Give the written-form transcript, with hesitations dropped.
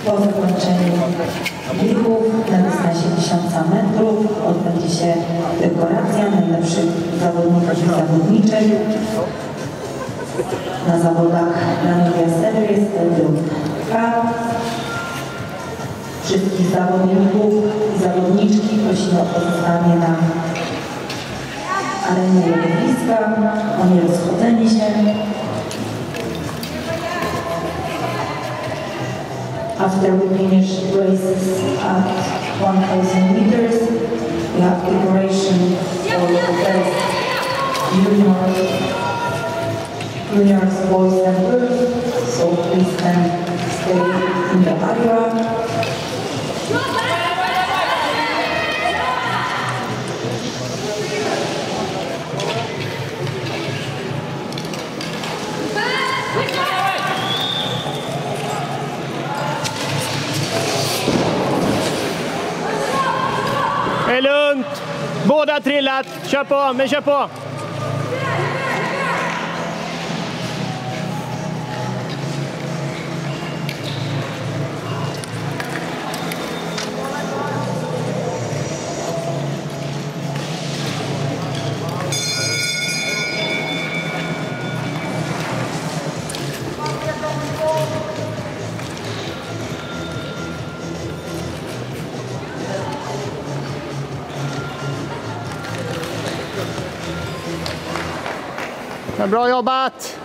Po zakończeniu biegów na dystansie 1000 metrów odbędzie się dekoracja najlepszych zawodników i zawodniczek. Na zawodach Lanonia Series Group Cup. Wszystkich zawodników i zawodniczki prosimy o pozostanie na arenie lodowiska, o nierozchodzenie się. After we finish races at 1000 meters, we have decoration for the best juniors, boys and girls. So please can stay in the area. Det är lugnt. Båda trillat. Kör på, men kör på. Bra jobbat!